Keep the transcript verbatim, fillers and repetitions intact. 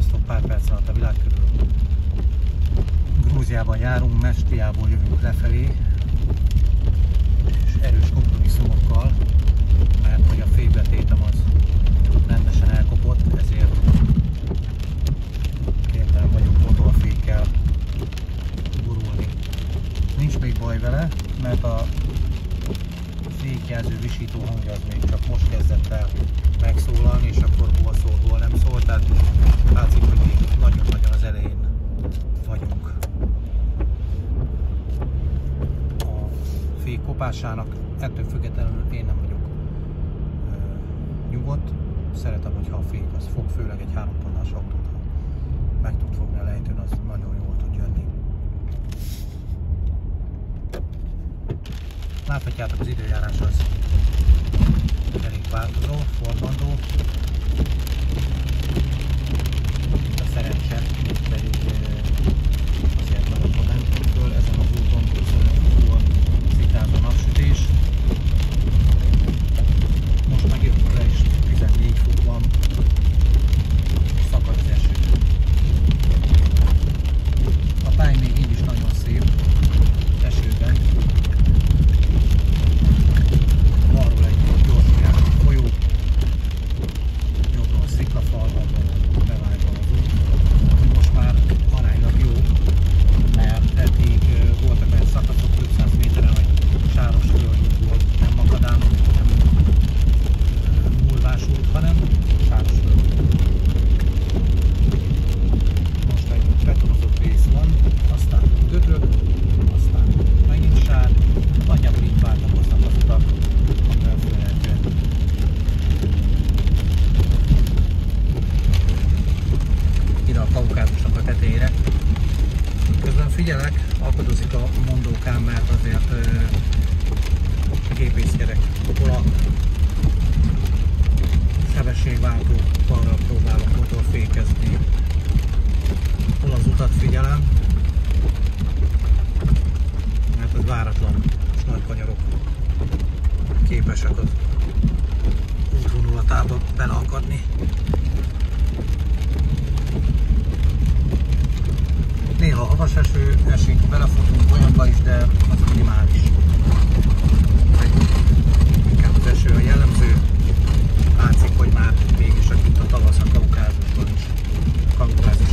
Sziasztok, pár perc alatt a világ körül. Grúziában járunk, Mestiából jövünk lefelé, és erős kompromisszumokkal, mert hogy a fékbetétem az rendesen elkopott, ezért kénytelen vagyok motorfékkel gurulni. Nincs még baj vele, mert a fékjelző visító hangja az még csak most kezdett el megszólalni, és akkor hol szól, hol nem szól, tehát látszik, hogy még nagyon-nagyon az elején vagyunk a fék kopásának. Ettől függetlenül én nem vagyok ö, nyugodt. Szeretem, hogyha a fék az fog, főleg egy három tonnás autót, ha meg tud fogni a lejtőn, az nagyon jól tud jönni. Láthatjátok, az időjárás az elég változó, fordandó. A szerencse pedig azért maradva mentünk föl ezen az úton, huszonöt szikráz a napsütés. Most megértünk le is tizennégy fok van, szakad az eső. A táj még így is nagyon szép, esőben. Balról egy gyorsan járó folyó, jobbról sziklafal, abban bevágva az út. Most már aránylag jó, mert eddig voltak olyan szakaszok ötszáz méteren, hogy sáros földút volt, nem makadám, nem múlvás út, hanem sáros földút. Most egy betonozott rész van, aztán gödrök, aztán megint sár, nagyjából így váltakoznak az utak, amivel fel lehet jönni. Ide a Kaukázusnak a tetejére. Közben figyelek, akadozik a mondókám, mert azért ö, gépészkedek, hol a sebességváltókkal próbálok motorfékezni, hol az utat figyelem, mert az váratlan és nagy kanyarok képesek az útvonulatába beleakadni. Néha havas eső esik, belefutunk olyanba is, de az minimális. Inkább az eső a jellemző. Látszik, hogy már mégis itt a tavasz a Kaukázusban is. Kaukázus